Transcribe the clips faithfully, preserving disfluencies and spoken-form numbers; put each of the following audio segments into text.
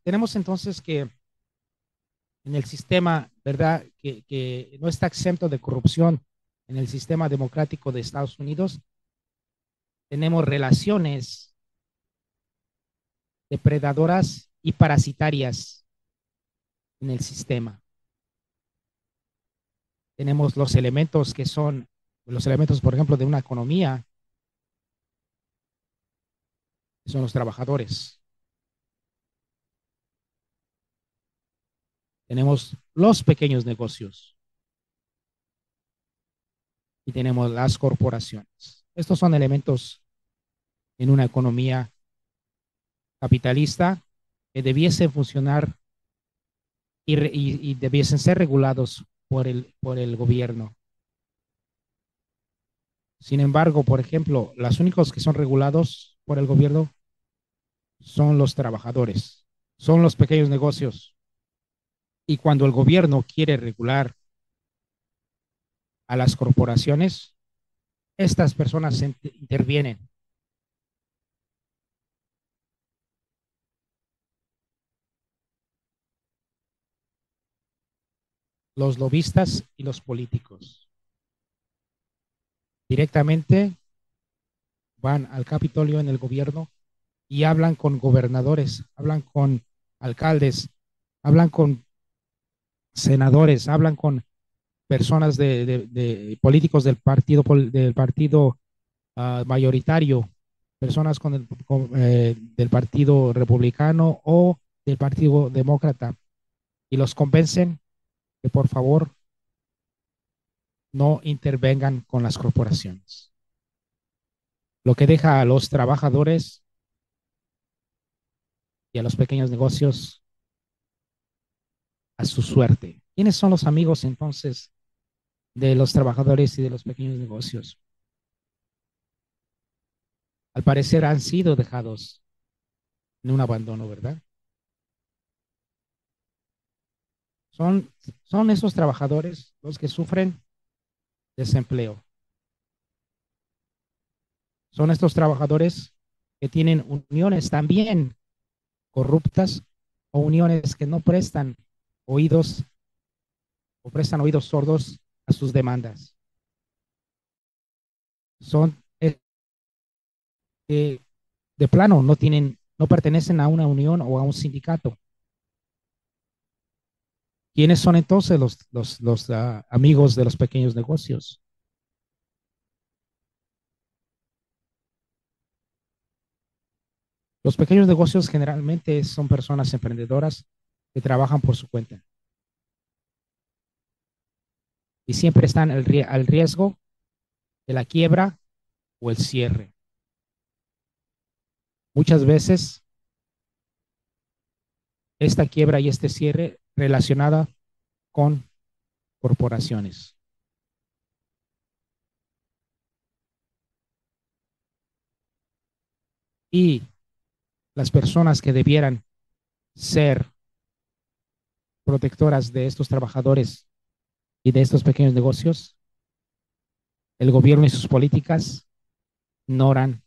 tenemos entonces que en el sistema, ¿verdad? Que, que no está exento de corrupción en el sistema democrático de Estados Unidos, tenemos relaciones depredadoras y parasitarias en el sistema. Tenemos los elementos que son, los elementos, por ejemplo, de una economía, que son los trabajadores. Tenemos los pequeños negocios y tenemos las corporaciones. Estos son elementos en una economía capitalista que debiesen funcionar y, y, y debiesen ser regulados por el, por el gobierno. Sin embargo, por ejemplo, los únicos que son regulados por el gobierno son los trabajadores, son los pequeños negocios. Y cuando el gobierno quiere regular a las corporaciones, estas personas intervienen. Los lobistas y los políticos. Directamente van al Capitolio en el gobierno y hablan con gobernadores, hablan con alcaldes, hablan con senadores, hablan con personas de, de, de políticos del partido, del partido uh, mayoritario, personas con el, con, eh, del partido republicano o del partido demócrata, y los convencen que por favor no intervengan con las corporaciones, lo que deja a los trabajadores y a los pequeños negocios a su suerte. ¿Quiénes son los amigos entonces de los trabajadores y de los pequeños negocios? Al parecer han sido dejados en un abandono, ¿verdad? Son, son esos trabajadores los que sufren desempleo. Son estos trabajadores que tienen uniones también corruptas o uniones que no prestan oídos o prestan oídos sordos a sus demandas. Son eh, eh, de plano, no tienen, no pertenecen a una unión o a un sindicato. ¿Quiénes son entonces los, los, los uh, amigos de los pequeños negocios? Los pequeños negocios generalmente son personas emprendedoras que trabajan por su cuenta y siempre están al, al riesgo de la quiebra o el cierre. Muchas veces esta quiebra y este cierre relacionada con corporaciones. Y las personas que debieran ser protectoras de estos trabajadores y de estos pequeños negocios, el gobierno y sus políticas ignoran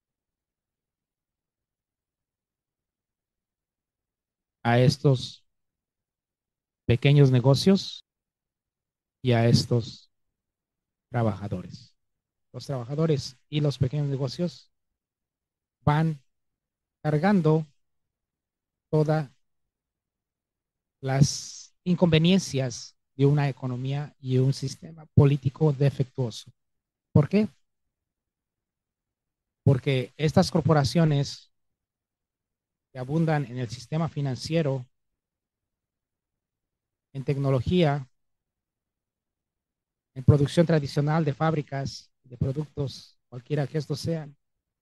a estos pequeños negocios y a estos trabajadores. Los trabajadores y los pequeños negocios van cargando todas las inconveniencias de una economía y un sistema político defectuoso. ¿Por qué? Porque estas corporaciones que abundan en el sistema financiero, en tecnología, en producción tradicional de fábricas, de productos, cualquiera que estos sean,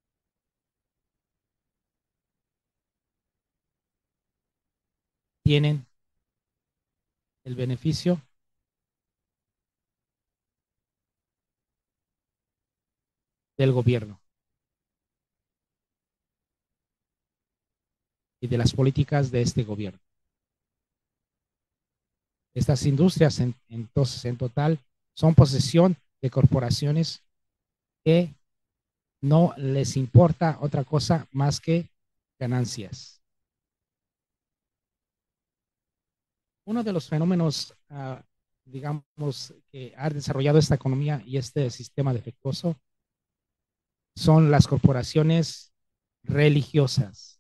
tienen el beneficio del gobierno y de las políticas de este gobierno. Estas industrias, en, entonces, en total, son posesión de corporaciones que no les importa otra cosa más que ganancias. Uno de los fenómenos, uh, digamos, que ha desarrollado esta economía y este sistema defectuoso son las corporaciones religiosas,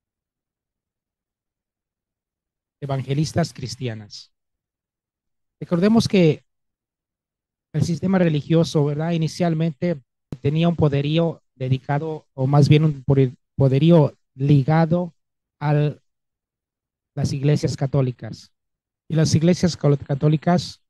evangelistas cristianas. Recordemos que el sistema religioso, ¿verdad? Inicialmente tenía un poderío dedicado, o más bien un poderío ligado a las iglesias católicas. Y las iglesias católicas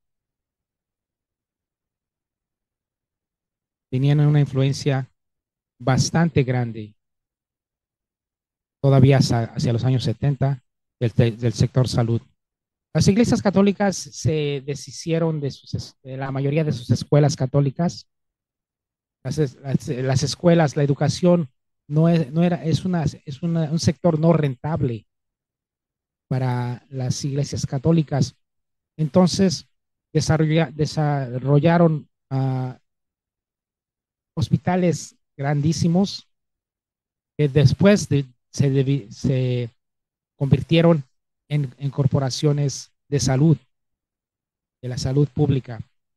tenían una influencia bastante grande, todavía hacia, hacia los años setenta, del, del sector salud. Las iglesias católicas se deshicieron de, sus, de la mayoría de sus escuelas católicas. Las, las, las escuelas, la educación no es, no era, es, una, es una, un sector no rentable para las iglesias católicas. Entonces, desarrolla, desarrollaron uh, hospitales grandísimos que después de, se, de, se convirtieron en, en corporaciones de salud, de la salud pública.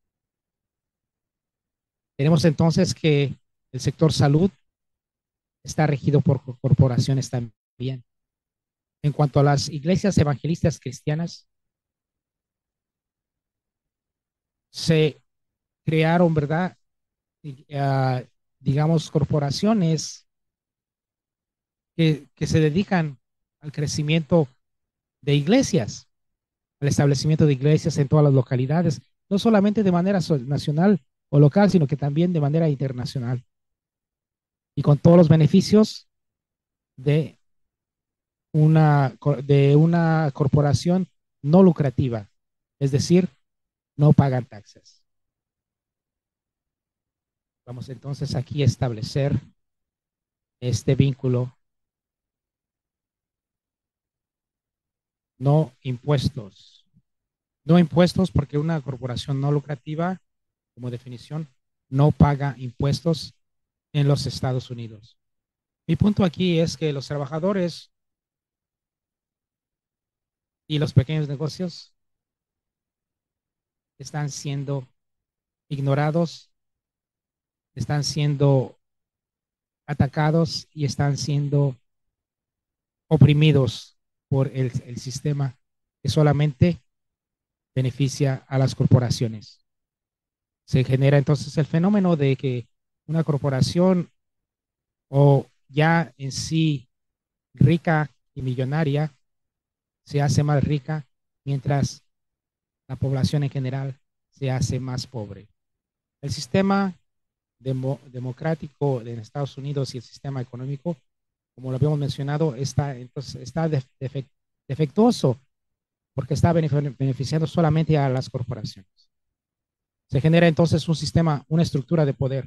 Tenemos entonces que el sector salud está regido por corporaciones también. En cuanto a las iglesias evangelistas cristianas, se crearon, ¿verdad? Uh, digamos, corporaciones que, que se dedican al crecimiento de iglesias, al establecimiento de iglesias en todas las localidades, no solamente de manera nacional o local, sino que también de manera internacional. Y con todos los beneficios de una, de una corporación no lucrativa, es decir, no pagan taxas. Vamos entonces aquí a establecer este vínculo. No impuestos. No impuestos porque una corporación no lucrativa, como definición, no paga impuestos en los Estados Unidos. Mi punto aquí es que los trabajadores y los pequeños negocios están siendo ignorados, están siendo atacados y están siendo oprimidos por el, el sistema que solamente beneficia a las corporaciones. Se genera entonces el fenómeno de que una corporación o ya en sí rica y millonaria se hace más rica mientras la población en general se hace más pobre. El sistema demo, democrático en Estados Unidos y el sistema económico, como lo habíamos mencionado, está, entonces, está defect, defectuoso porque está beneficiando solamente a las corporaciones. Se genera entonces un sistema, una estructura de poder,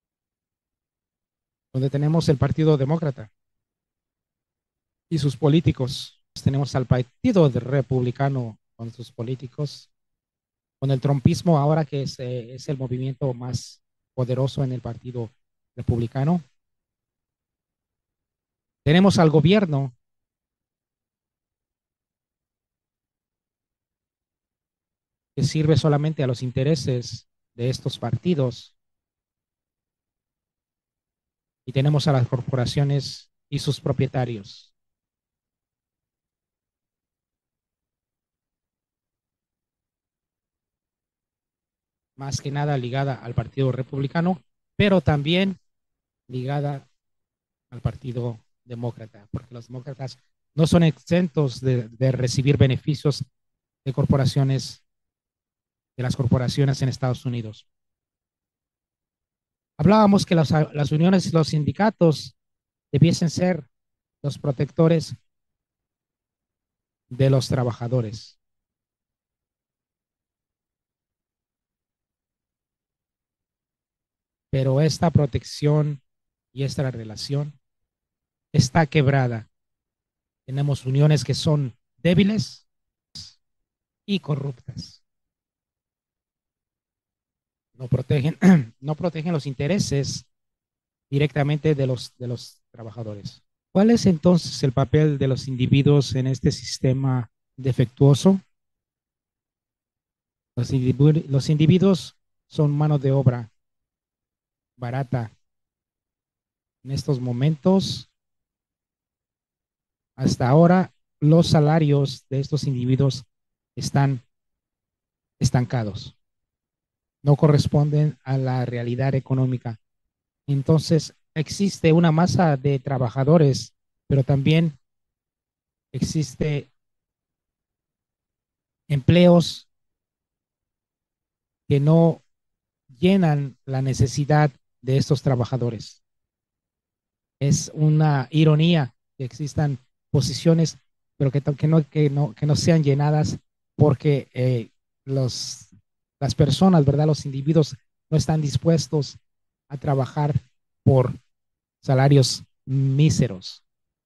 donde tenemos el Partido Demócrata y sus políticos. Tenemos al Partido Republicano con sus políticos, con el trumpismo ahora que es, eh, es el movimiento más poderoso en el Partido Republicano. Tenemos al gobierno que sirve solamente a los intereses de estos partidos. Y tenemos a las corporaciones y sus propietarios. Más que nada ligada al Partido Republicano, pero también ligada al Partido Demócrata, porque los demócratas no son exentos de, de recibir beneficios de corporaciones, de las corporaciones en Estados Unidos. Hablábamos que las, las uniones y los sindicatos debiesen ser los protectores de los trabajadores. Pero esta protección y esta relación está quebrada. Tenemos uniones que son débiles y corruptas. No protegen, no protegen los intereses directamente de los, de los trabajadores. ¿Cuál es entonces el papel de los individuos en este sistema defectuoso? Los, individu los individuos son mano de obra barata. En estos momentos, hasta ahora, los salarios de estos individuos están estancados, no corresponden a la realidad económica. Entonces, existe una masa de trabajadores, pero también existe empleos que no llenan la necesidad de estos trabajadores. Es una ironía que existan posiciones, pero que, que, no, que, no, que no sean llenadas porque eh, los, las personas, ¿verdad? Los individuos no están dispuestos a trabajar por salarios míseros.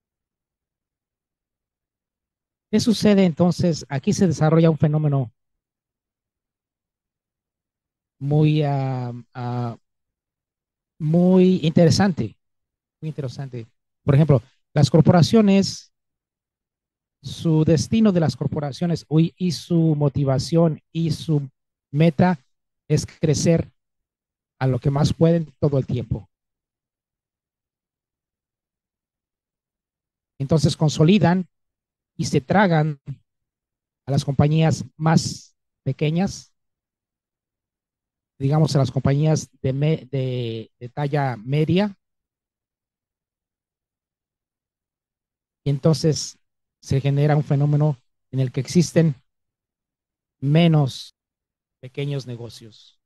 ¿Qué sucede entonces? Aquí se desarrolla un fenómeno muy, uh, uh, muy interesante, muy interesante. Por ejemplo, las corporaciones, su destino de las corporaciones y su motivación y su meta es crecer a lo que más pueden todo el tiempo. Entonces consolidan y se tragan a las compañías más pequeñas, digamos a las compañías de, me, de, de talla media, y entonces se genera un fenómeno en el que existen menos pequeños negocios.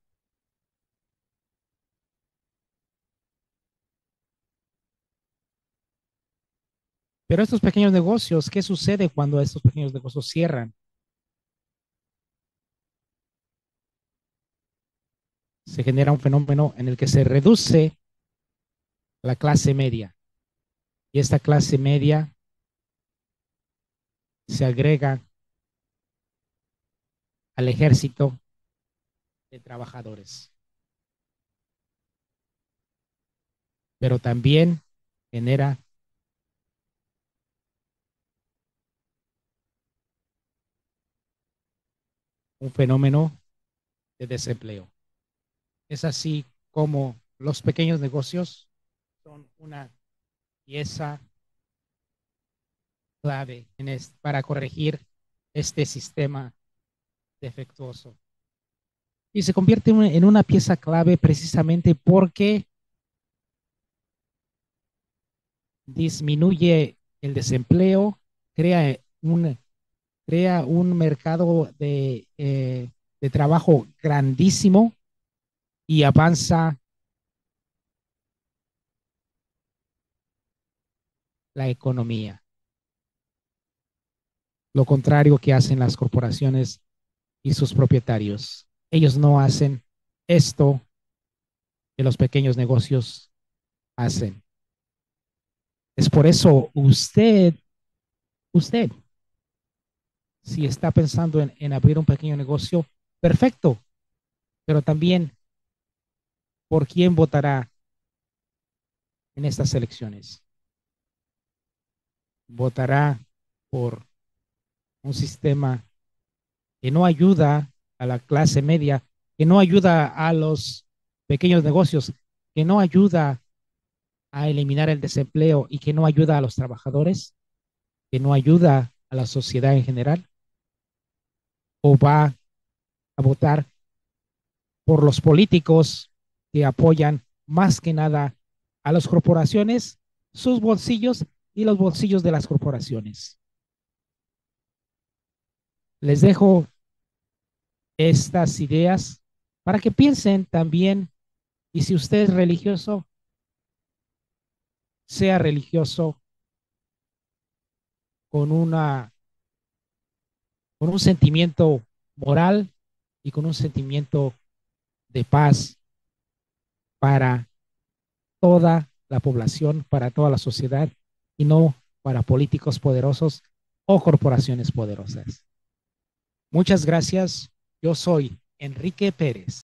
Pero estos pequeños negocios, ¿qué sucede cuando estos pequeños negocios cierran? Se genera un fenómeno en el que se reduce la clase media y esta clase media se agrega al ejército de trabajadores, pero también genera un fenómeno de desempleo. Es así como los pequeños negocios son una pieza clave en este, para corregir este sistema defectuoso. Y se convierte en una pieza clave precisamente porque disminuye el desempleo, crea un, crea un mercado de, eh, de trabajo grandísimo y avanza la economía. Lo contrario que hacen las corporaciones y sus propietarios. Ellos no hacen esto que los pequeños negocios hacen. Es por eso usted, usted, si está pensando en, en abrir un pequeño negocio, perfecto, pero también, ¿por quién votará en estas elecciones? Votará por un sistema que no ayuda a la clase media, que no ayuda a los pequeños negocios, que no ayuda a eliminar el desempleo y que no ayuda a los trabajadores, que no ayuda a la sociedad en general, o va a votar por los políticos que apoyan más que nada a las corporaciones, sus bolsillos y los bolsillos de las corporaciones. Les dejo estas ideas para que piensen también, y si usted es religioso, sea religioso con una con un sentimiento moral y con un sentimiento de paz para toda la población, para toda la sociedad y no para políticos poderosos o corporaciones poderosas. Muchas gracias. Yo soy Enrique Pérez.